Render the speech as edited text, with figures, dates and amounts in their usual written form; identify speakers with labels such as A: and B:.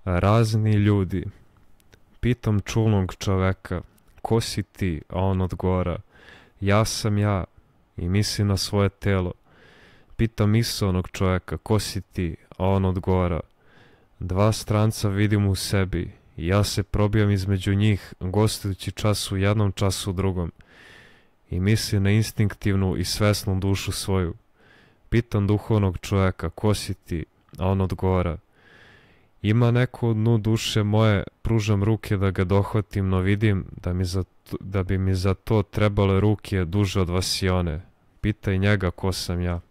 A: Razni ljudi. Pitam čulnog čoveka, ko si ti, a on odgovara, ja sam ja, i misli na svoje telo. Pitam misaonog čoveka, ko si ti, a on odgovara, dva stranca vidim u sebi, i ja se probijam između njih, gostujući čas u jednom, času u drugom, i misli na instinktivnu i svesnu dušu svoju. Pitam duhovnog čoveka, ko si ti, a on odgovara, ima neko u dnu duše moje, pružam ruke da ga dohvatim, no vidim da bi mi za to trebale ruke duže od vasione. Pitaj njega ko sam ja.